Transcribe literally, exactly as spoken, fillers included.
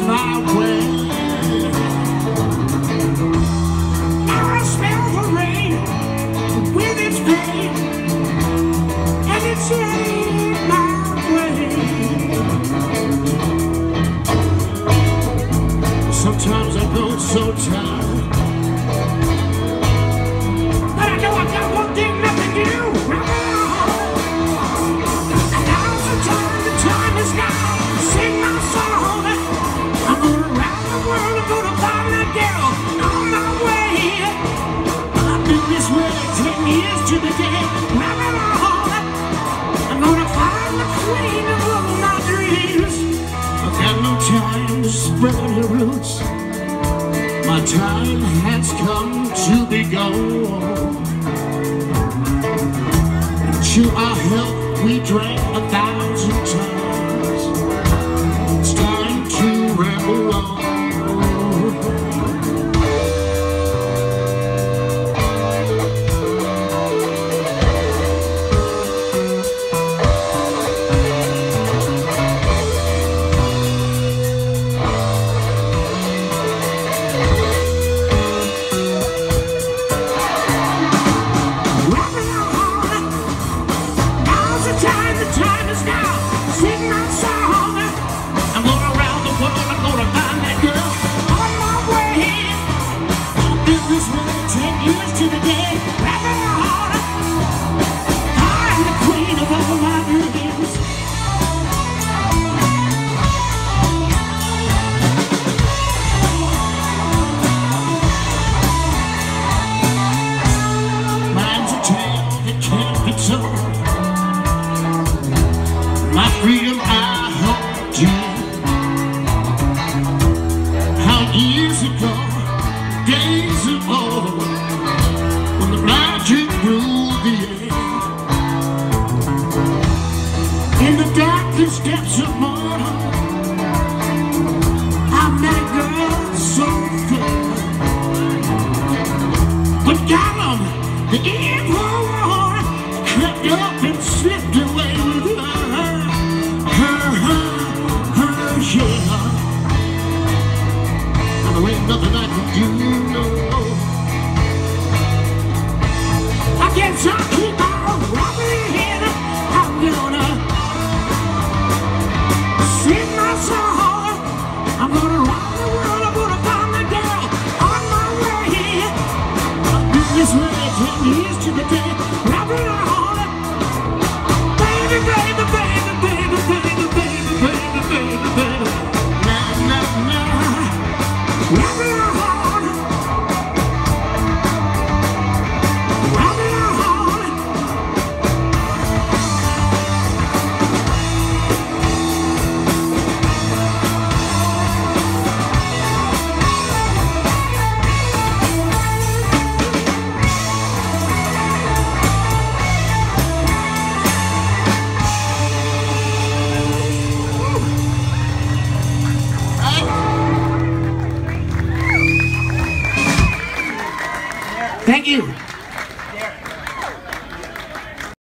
my way. Now I smell the rain with its pain, and it's heading my way. Sometimes I go so tired, but I know I've got one thing left to do. And now's the time, the time is now. Sing my song. I'm gonna round the world, I'm gonna find that girl on my way. I've been this way ten years to the day. Round and round. I'm gonna find the queen of all my dreams. I've got no time to spread your roots. My time has come to be gone. To our health we drank a thousand times. It's time to ramble on. My freedom I hold dear. How years ago, days of old, when the magic ruled the air. In the darkest depths of Bonham, I met a girl so fair. But Gollum, the evil one, crept up and slipped away with her. Yeah, and there ain't nothing I can do, no. I guess I'll keep on rocking. I'm gonna sing my song. I'm gonna rock the world. I'm gonna find the girl on my way. I've been this way ten years to the day. Rocking on, baby, baby, baby, baby, baby, baby, baby, baby, baby. Thank you.